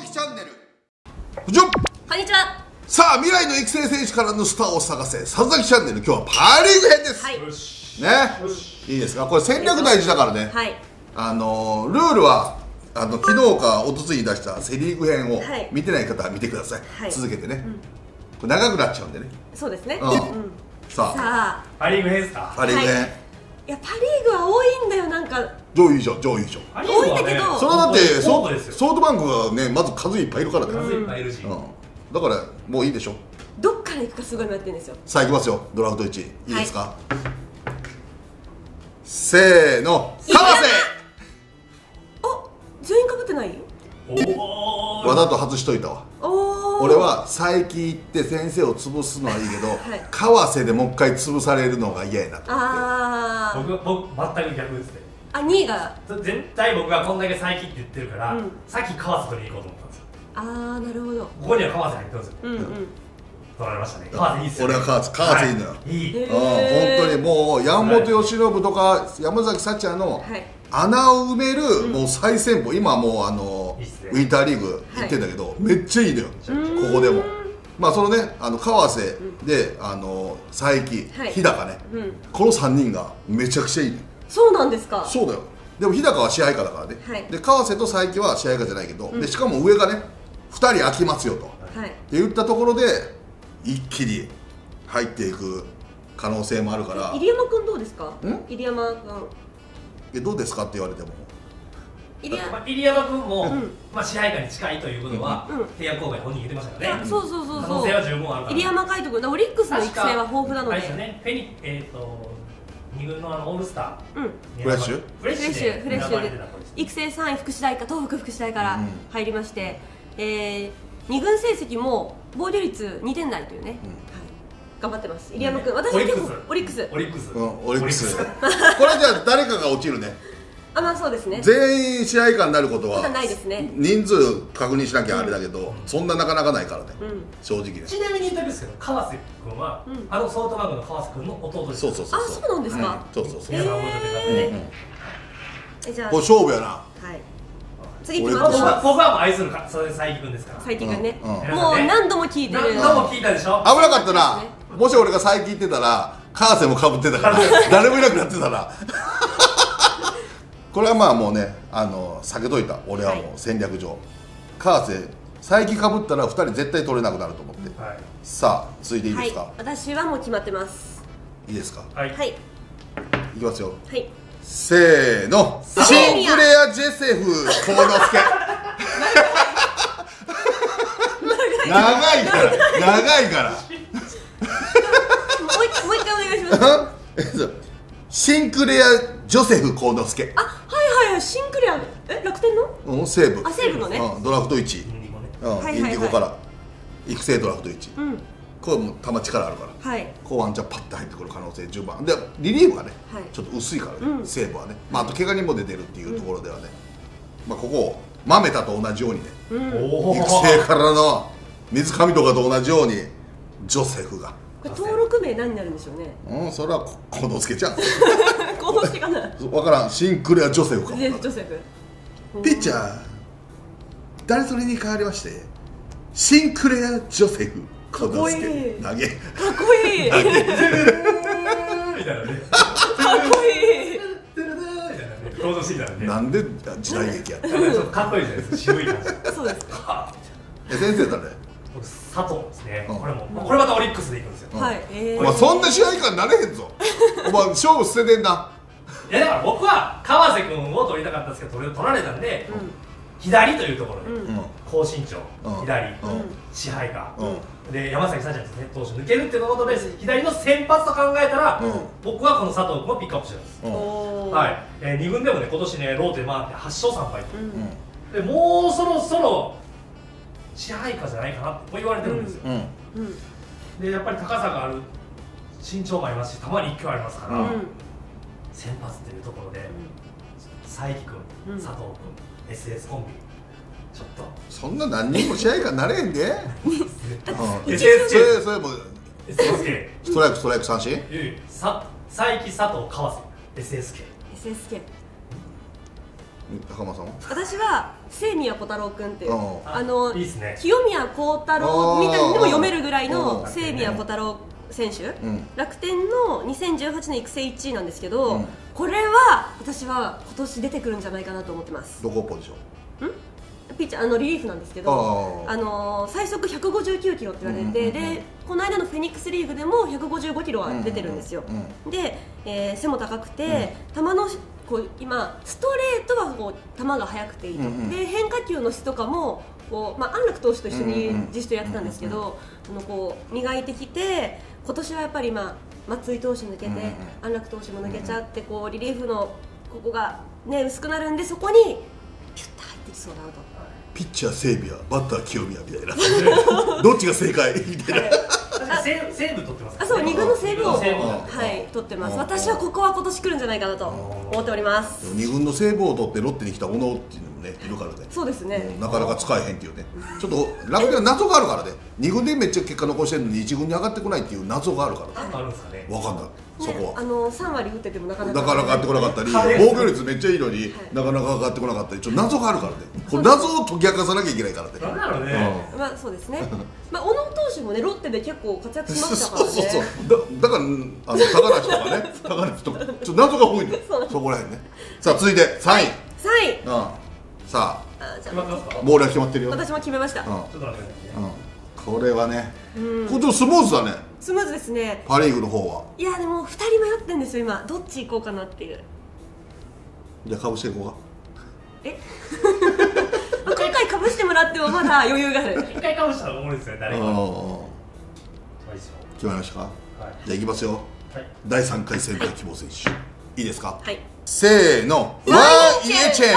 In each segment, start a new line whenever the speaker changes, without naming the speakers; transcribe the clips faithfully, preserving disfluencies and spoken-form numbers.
木チャンネル。じゃ
こんにちは。
さあ、未来の育成選手からのスターを探せ里崎チャンネル、今日はパーリーグ編です。
はい。
ね、いいですか。これ戦略大事だからね。
はい。
あのー、ルールはあの昨日か一昨日に出したセリーグ編を
はい
見てない方は見てください。
はい、
続けてね、うん、これ長くなっちゃうんでね。
そうですね。
うん、うん、さあ、さあ
パリーグ編ですか。
パリーグ編、はい、
いやパリーグは多いんだよ。なんか
上位以上上位以上
多いんだけど、
それはだってソフトバンクがね、まず数いっぱいいるからね。
数いっぱいいるし、うん、
だからもういいでしょ。
どっから行くかすごい迷ってるんですよ。
さあ行きますよ。ドラフトいちいいですか、はい、せーの、川瀬。
お、全員かぶってない？
おわざと外しといたわ。俺は佐伯行って先生を潰すのはいいけど、はい、川瀬でもう一回潰されるのが嫌やなと思って。あ
あ僕僕全く逆ですね。
あ、にいが
絶対僕がこんだけ佐伯って言ってるから、うん、さっき川瀬取りに行こうと思ったんですよ。
ああ、なるほど。
ここには川瀬入ってるんですよ。うんうん、取られましたね。川瀬いいっすよね。
俺は川瀬、川瀬いいのよ。
いい。
うん、本当にもう山本由伸とか山崎幸也の穴を埋めるもう最先鋒。今はもうあのウィンターリーグ行ってんだけど、めっちゃいいのよ。ここでも。まあそのね、あの川瀬であの佐伯、日高ね、このさんにんがめちゃくちゃいいのよ。
そうなんですか。
そうだよ。でも日高は支配下だからね。で川瀬と佐伯は支配下じゃないけど、でしかも上がねふたり空きますよと。って言ったところで一気に入っていく可能性もあるから。
入山君どうですか？入山君
え、どうですかって言われても
入山君も支配下に近いということは提案公開本人言ってましたからね。
そうそうそうそう、
可能性は十分あるから。
入山海斗君、オリックスの育成は豊富なので、フ
に軍のあのオールスター
フレッシュ
フレッシュフレッシュで育成さんい福祉大か東北福祉大から入りまして、に軍成績も防御率にてん台というね、頑張ってます入山君。私は結構オリックス
オリックス
オリックスこれじゃあ誰かが落ちるね。
あ、まあそうですね。
全員支配下になることは
ないですね。
人数確認しなきゃあれだけど、そんななかなかないからね、正直ね。
ちなみに言ったんですけど、川瀬君はあのソフトバンクの川瀬君の弟です。
そうそうそう。
あ、そうなんですか。
そうそうそう。
え
え、じゃあこれ勝負やな。はい。
次行きます。
僕はもう愛するか、それ佐伯君ですから。
佐伯君ね。もう何度も聞いてる。
何度も聞いたでしょ。
危なかったな。もし俺が佐伯言ってたら川瀬もかぶってたから誰もいなくなってたら。これはまあもうね、あの避けといた。俺はもう戦略上川瀬佐伯かぶったらふたり絶対取れなくなると思って。さあ続いていいですか。
私はもう決まってます。
いいですか。
はい、い
きますよ。
はい、
せーの、シンクレア・ジェセフ幸之助。長いから長いからも
う一回お願いします。
シンクレア・ジョセフ幸之助。
あ、はいはいはい。シンクレア、え、楽天の
うん、西武。
あ、西武のね、
ドラフトいち、インディゴから育成ドラフトいち。これも球力あるからこうワンチャンパッと入ってくる可能性十分で、リリーフがねちょっと薄いからね、西武はね。まああと怪我人も出てるっていうところではね、まあここをマメタと同じようにね、育成からの水上とかと同じようにジョセフが。
これ登録名何になるんでしょうね。
うん、それは幸之助ちゃん。
幸之助かな。
分からん。シンクレア・ジョセフか。
ジョセフ。
ピッチャー誰それに変わりましてシンクレア・ジョセフ幸之助。投げ。か
っこいい。みたいなね。かっこいい。
登場してきたね。
なんで時代劇やった。
かっこいいじゃないですか。渋い感じ。
そうです。
え、先生誰？
佐藤ですね。これもこれまたオリックスでいくんですよ。
はい。
お前そんな試合感なれへんぞ。お前勝負捨ててんな。
いやだから僕は川瀬君を取りたかったんですけど、取られたんで左というところで高身長、左支配下で山崎幸也ですね、投手抜けるっていうことで左の先発と考えたら僕はこの佐藤君をピックアップしてるんです。はい。に軍でもね今年ねローテ回ってはち勝さん敗で、もうそろそろ支配下じゃないかなと言われてるんですよ。でやっぱり高さがある、身長もありますし球に勢いありますから、先発っていうところで佐伯君、佐藤君、エスエス コンビちょっと
そんな何人も試合感なれへんで。
エスエスケー
それも
エスエスケー
ストライクストライク三振。
佐伯、佐藤、川瀬 エスエスケー
エスエスケー
高間さんは？
私は清宮幸太郎君っていうあの清宮幸太郎みたいにも読めるぐらいの清宮幸太郎選手、うん、楽天のにせんじゅうはちねん育成いちいなんですけど、うん、これは私は今年出てくるんじゃないかなと思ってます。
どこポジション？ん
ピッチャー、あのリリーフなんですけど、ああの最速ひゃくごじゅうきゅうキロって言われて、でこの間のフェニックスリーグでもひゃくごじゅうごキロは出てるんですよ。で、えー、背も高くて、うん、球のこう今ストレートはこう球が速くていいと、うんうん、で変化球の質とかもこう、まあ、安楽投手と一緒に自主トレやってたんですけど、あのこう磨いてきて、今年はやっぱり、まあ、松井投手抜けて、うんうん、安楽投手も抜けちゃって、こうリリーフのここが、ね、薄くなるんで、そこにピュッと入ってきそうだなと。
ピッチャー清宮、バッター清宮みたいなどっちが正解みたいな
西武取ってますか？
あ、そう、に軍の西武をはい取ってます。私はここは今年来るんじゃないかなと思っております。
に軍の西武を取ってロッテに来た小野っていうのもねいるからね。
そうですね、
なかなか使えへんっていうね、ちょっと楽天は謎があるからね。に軍でめっちゃ結果残してるのにいち軍に上がってこないっていう謎があるから。
あるんですかね。
わかんない。そこは、
ね、あのさん割打っててもなかなか
なかなか上がってこなかったり、防御率めっちゃいいのに、はい、なかなか上がってこなかったり、ちょっと謎があるからね。これ謎を解き明かさなきゃいけないからね。
なんだろうね。
うん、まあそうですね。まあ小野投手もねロッテで結構活躍しましたからね。
そうそうそう。だだからあの高梨とかね、高梨とかちょっと謎が多いんだよ。そこらへんね。さあ続いてさんい。
さんい。
うん。さあ。
あ、じゃ
あボールは決まってるよ。
私も決めました。うん。ちょっ
と待ってくださいね。
これはね、これちょっとスムーズだね。
スムーズですね。
パ・リーグの方は。
いやでもふたり迷ってんですよ今。どっち行こうかなっていう。
じゃあかぶしていこうか。
え今回かぶしてもらってもまだ余裕がある。
一回かぶしたらおもろいですね、誰か。
決まりましたか？はい、じゃあいきますよ。はい、だいさんかい戦隊希望選手いいですか？はい。せーの、ワンイエチェン。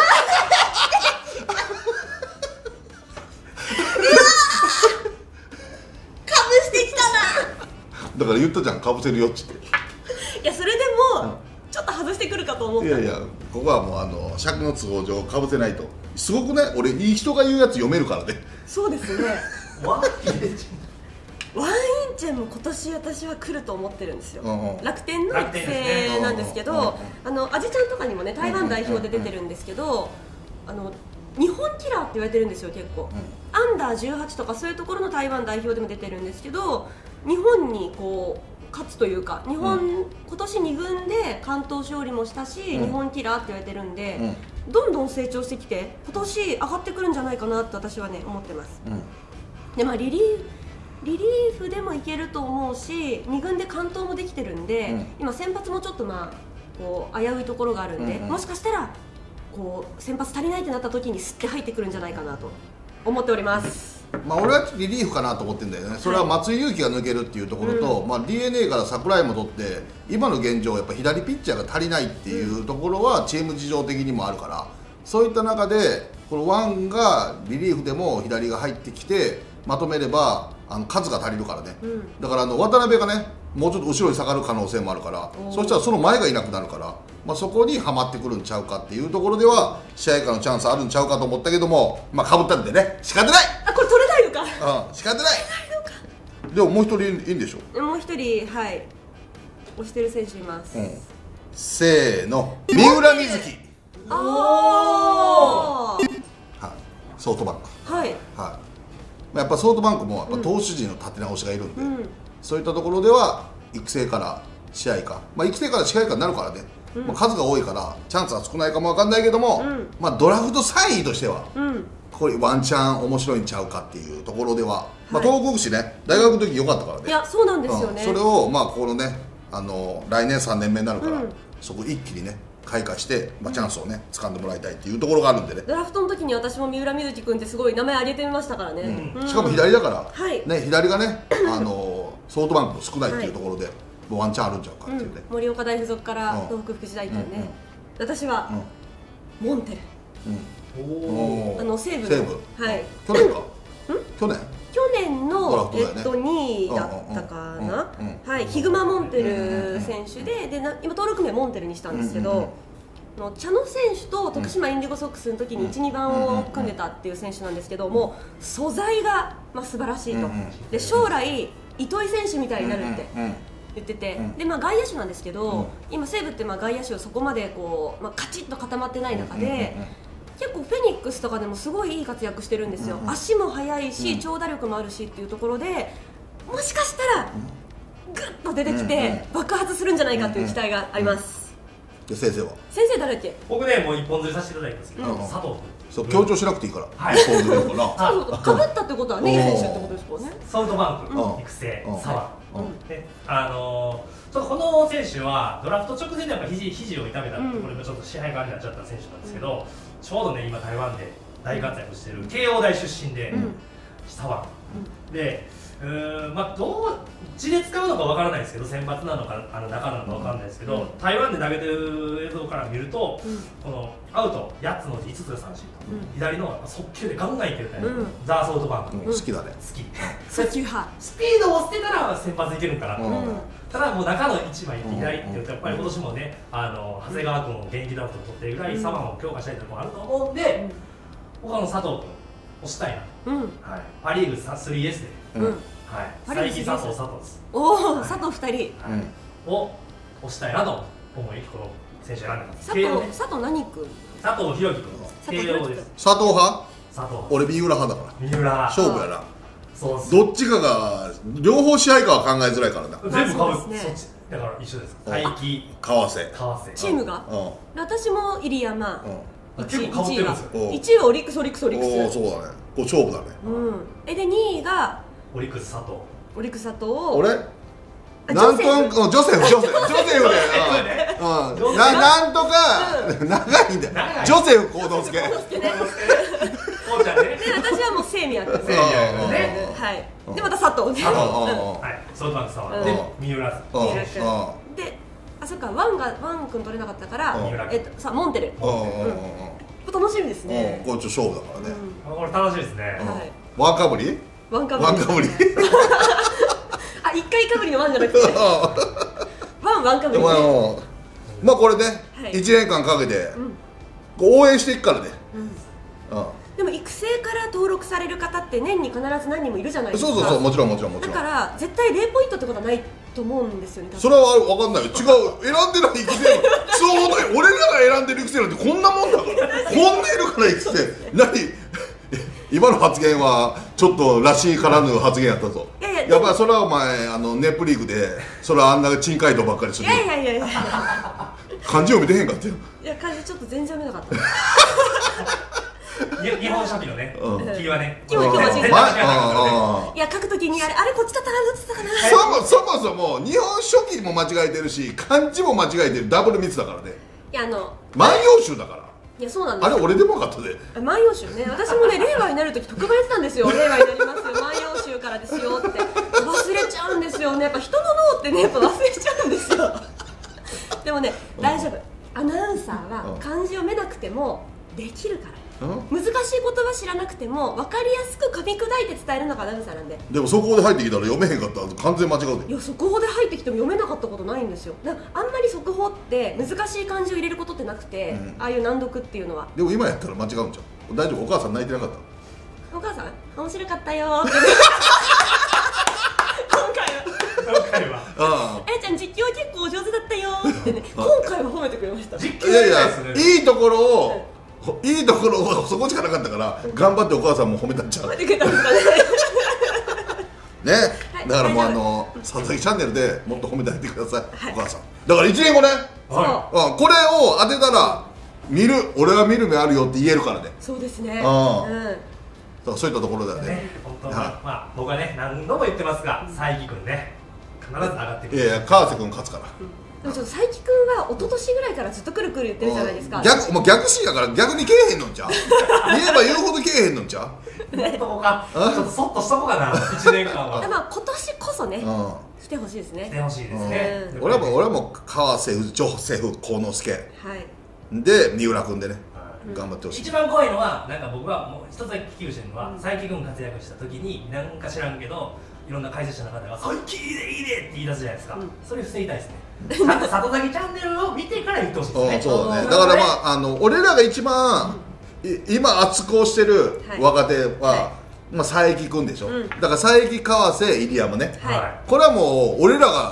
だから言ったじゃん、かぶせるよっつって。
いやそれでも、うん、ちょっと外してくるかと思った。
いやいや、ここはもうあの尺の都合上かぶせないと。すごくね、俺いい人が言うやつ読めるからね。
そうですね。
ワンイエチ
ェンワンインチェンも今年私は来ると思ってるんですよ。うんうん、楽天の育成なんですけど、ね、あのアジちゃんとかにもね台湾代表で出てるんですけど、あの日本キラーって言われてるんですよ結構、うん、アンダーじゅうはちとかそういうところの台湾代表でも出てるんですけど、日本にこう勝つというか、日本、うん、今年に軍で関東勝利もしたし、うん、日本キラーって言われてるんで、うん、どんどん成長してきて今年上がってくるんじゃないかなと私はね思ってます。うん、でまあリリーリリーフでもいけると思うし、に軍で完投もできてるんで、うん、今先発もちょっとまあこう危ういところがあるんで、うんうん、もしかしたらこう先発足りないってなった時にスッて入ってくるんじゃないかなと思っております。
まあ俺はリリーフかなと思ってるんだよね。それは松井裕樹が抜けるっていうところと、うん、まあ ディーエヌエー から櫻井も取って今の現状やっぱ左ピッチャーが足りないっていうところはチーム事情的にもあるから、そういった中でこのワンがリリーフでも左が入ってきてまとめればあの数が足りるからね、うん、だからあの渡辺がねもうちょっと後ろに下がる可能性もあるから、そしたらその前がいなくなるから、まあ、そこにはまってくるんちゃうかっていうところでは試合間のチャンスあるんちゃうかと思ったけども、まあかぶったんでね仕方ない。
あ、これ取れないのか。
うん、仕方ない。でももう一人いいんでしょ。
もう一人はい推してる選手います。うん、
せーの、三浦瑞希。
ああ。
はい、ソフトバンク。
はい。
はい。やっぱソフトバンクもやっぱ投手陣の立て直しがいるんで、うん、そういったところでは育成から試合か、まあ、育成から試合かになるからね、うん、まあ数が多いからチャンスは少ないかもわかんないけども、うん、まあドラフトさんいとしては、うん、これワンチャン面白いんちゃうかっていうところでは、まあ、東北福祉ね大学の時良かったからね。
いやそうなんですよね、
うん、それをまあこのねあの来年さんねんめになるから、うん、そこ一気にね開花して、まあ、チャンスをね掴んでもらいたいっていうところがあるんでね。
ドラフトの時に私も三浦瑞希君ってすごい名前挙げてみましたからね、
うんうん、しかも左だから、はい、ね、左がねあのソフトバンクも少ないっていうところで、はい、もうワンチャンあるんちゃうかっていうね、
うん、盛岡大付属から東北福祉大っていうね、うんうん、私は、うん、モンテル、うん、おあの西武の
西武、はい、去年か去年
去年の、ね、えっと、にいだったかな、はい、ヒグマモンテル選手で、でな今登録名モンテルにしたんですけど、の茶野選手と徳島インディゴソックスの時にいち、にばんを組んでたっていう選手なんですけども、素材が、まあ、素晴らしいと、で将来糸井選手みたいになるって言ってて、でまあ外野手なんですけど、今西武ってまあ外野手そこまでこう、まあ、カチッと固まってない中で、結構フェニックスとかでもすごいいい活躍してるんですよ。足も速いし長打力もあるしっていうところで、もしかしたらグッと出てきて爆発するんじゃないかという期待があります。
先生は
先生誰だっけ？
僕ねもう一本釣りさせていただいたんですけど、佐藤君。
そう強調しなくていいから。一本釣りだから。
そうそうかぶったってことはね、いい選手ってことですもんね。
ソフトバンク育成左腕。であのちょっとこの選手はドラフト直前でやっぱ肘肘を痛めたってこれもちょっと支配下になっちゃった選手なんですけど、ちょうどね今台湾で大活躍してる慶応大出身で左腕で。うーんまあ、どっちで使うのかわからないですけど、選抜なのかあの中なのかわからないですけど、うん、台湾で投げてる映像から見ると、うん、このアウトやっつのうちいつつが三振、うん、左の速球でガンガンいけるタイプ、うん、ザーソフトバンク、
うん、好きだね
好き速球派
スピードを捨てたら先発いけるんかなと、うん、ただもう中の一枚左って言うとやっぱり今年もねあの長谷川君を現役ドラフト取ってるぐらい左腕を強化したいところもあると思うんで、うん、他の佐藤君押したいな、うんはい、パ・リーグ スリーエス で、うんはい、佐伯佐藤佐藤です。
おお、はい、佐藤ふたり、
はい、を押したいなと思いこの選手選んでます。
佐藤、ね、佐藤何君？
佐藤弘樹君。慶応です。
佐藤派？
佐藤。
俺三浦派だから。
三浦。
勝負やな。そう。どっちかが両方試合かは考えづらいからな。
全部かぶ、ね、そっちだから一緒です。佐伯、
川瀬。
川瀬。
チームが？うん。私も入山。うん。
結構かぶってるんですよ。
いちいはオリックスオリックスオリックス。
おおそうだね。これ勝負だね。
うん。えでにいが
オリックス佐藤。
オリックス佐藤。
俺？なんとなくジョセフジョセフジョセフで、うん、ななんとか長いんだよ。ジョセフ幸之助。
こうちゃんね。
で私はもう清宮君。
清宮君ね。
はい。でまた佐藤。
はい。ソフトバンクさんで三浦君。
で、あそっかワンがワン君取れなかったからえっとさモンテル。楽しみですね。
これちょっと勝負だからね。
これ楽しみですね。
ワンかぶり？
ワンかぶり。
ワンかぶり。
あ、一回かぶりのワンじゃなくてワンワンかぶり。
まあこれねいちねんかんかけて応援していくからね。
でも育成から登録される方って年に必ず何人もいるじゃないですか。
そうそうそうもちろんもちろんもちろん。
だから絶対ゼロポイントってことはないと思うんですよね。
それは分かんないよ。違う選んでない育成そうだよ。俺らが選んでる育成なんてこんなもんだからこんないるから育成何今の発言はちょっとらしからぬ発言やったぞ。いやいややっぱりそれはお前あのネプリーグでそれはあんな珍解答ばっかりする。
いやいやいやいや
漢字読めてへんかったよ。
いや漢字ちょっと全然読めなかった
日本書紀のね、キーはね、
今日今日間違えた。いや書くときにあれあれこっちだったかなどっちだったかな。
そもそも日本書紀も間違えてるし漢字も間違えてるダブルミスだからね。
いやあの
万葉集だから。
いやそうなんです。
あれ俺でも分かったで。
万葉集ね。私もね令和になるとき特番やってたんですよ。令和になりますよ万葉集からですよって忘れちゃうんですよね。やっぱ人の脳ってねやっぱ忘れちゃうんですよ。でもね大丈夫。アナウンサーは漢字読めなくてもできるから。難しい言葉知らなくても分かりやすく噛み砕いて伝えるのがアナウンサーなんで。
でも速報で入ってきたら読めへんかったら完全間違うで。
いや速報で入ってきても読めなかったことないんですよ。だからあんまり速報って難しい漢字を入れることってなくて、うん、ああいう難読っていうのは。
でも今やったら間違うんじゃん。大丈夫？お母さん泣いてなかった？
お母さん面白かったよーって
今回は
今回はえちゃん実況結構上手だったよーってね今回は褒めてくれました。
実況いやいや
いいところを、うんいいところはそこしかなかったから頑張ってお母さんも褒めたんちゃう。
褒めてくれたんですかね。
ね、だからもうあの佐々木チャンネルでもっと褒めてあげてください、お母さん。だからいちねんごね、これを当てたら見る俺は見る目あるよって言えるからね。
そうですね。
うん。そういったところだよね。
本当まあ僕はね何度も言ってますが佐伯君ね必ず上がってくる。
いやいや川瀬君勝つから。
でもちょっと佐伯君は一昨年ぐらいからずっとくるくる言ってるじゃないですか。
逆もう逆シーンやから逆にけえへんのんちゃう。言えば言うほどけえへんのんちゃう。
本当か。ちょっとそっとしとこうかな。一年間は。
まあ今年こそね。来てほしいですね。
来てほしいですね。
俺はもう俺はもう川瀬ジョセフ幸之助。はい。で三浦君でね頑張ってほしい。
一番怖いのはなんか僕はもう一つだけ聞きしてるのは佐伯君活躍した時になんか知らんけどいろんな解説者の方が「佐伯いいねいいね」って言い出すじゃないですか。それ防ぎたいですね。里崎チャンネルを見てから言ってほしいですね。
そうだね。だからまああの俺らが一番今熱くしてる若手はまあ佐伯君でしょ。だから佐伯川瀬入山ね。これはもう俺らが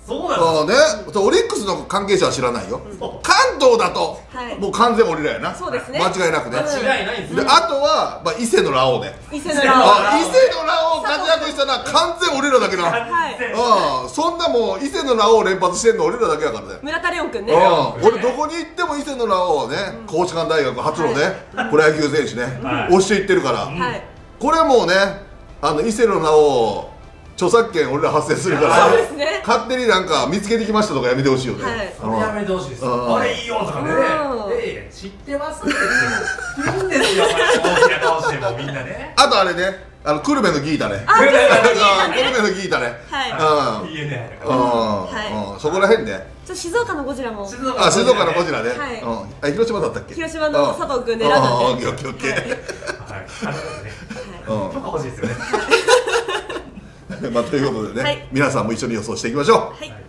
そうな
のね。オリックスの関係者は知らないよ。関東だともう完全俺らやな。
そうですね、
間違いなくね。
間違いないんですよ。
あとは伊勢のラオウね。
伊勢のラオウ、
伊勢のラオウ活躍したのは完全俺らだけな。そんなもう伊勢のラオウ連発してんの俺らだけやからね。
村田レオン君ね。
俺どこに行っても伊勢のラオウね、高知館大学初のねプロ野球選手ね押していってるから、これもうね、あの伊勢のラオウ著作権俺ら発生するから、勝手になんか見つけてきましたとかやめてほしいよね。
それやめてほしいですよ。あれいいよとかね、ええ知ってますって言っていいんですよ、大きな顔してもみんなね。
あとあれね、あの久留米のギータね、久留米のギータね、
はい、ディーエヌエー
うん、そこら辺ね。
静岡のゴジラも、
あ、静岡のゴジラね。あ、広島だったっけ？
広島の佐藤君狙ったんで。
オッケーオッケーオッケー。
はい、あのね、許可欲しいですよね。
まあということでね、皆さんも一緒に予想していきましょう。